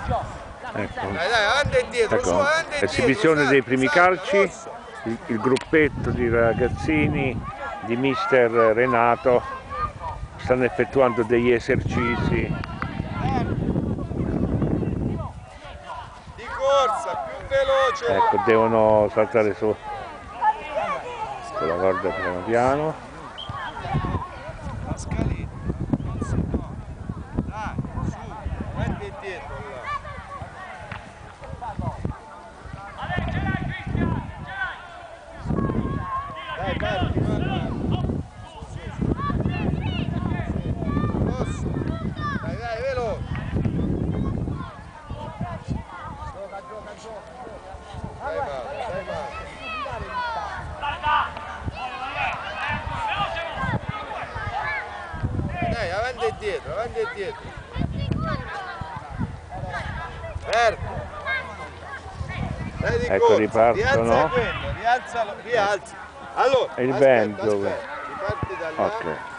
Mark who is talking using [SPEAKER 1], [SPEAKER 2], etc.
[SPEAKER 1] Ecco,
[SPEAKER 2] Dai, avanti e dietro, su,
[SPEAKER 1] ecco.
[SPEAKER 2] avanti e dietro.
[SPEAKER 1] Esibizione dei primi calci,
[SPEAKER 2] rosso.
[SPEAKER 1] il gruppetto di ragazzini di mister Renato stanno effettuando degli esercizi.
[SPEAKER 2] Di corsa, più veloce.
[SPEAKER 1] Ecco, devono saltare sulla corda piano piano.
[SPEAKER 2] La scaletta. Dai, su, avanti e dietro. Dai, parti, rosso. Dai, veloce. Dai, Mauro. Dai, avanti e dietro, avanti e dietro. Fermo. Dai, di
[SPEAKER 1] Ecco,
[SPEAKER 2] corsa.
[SPEAKER 1] ripartono.
[SPEAKER 2] Rialza quello, rialzalo, rialza. Allora,
[SPEAKER 1] E il
[SPEAKER 2] aspetta,
[SPEAKER 1] vento.
[SPEAKER 2] aspetta. Riparti da là.
[SPEAKER 1] Ok.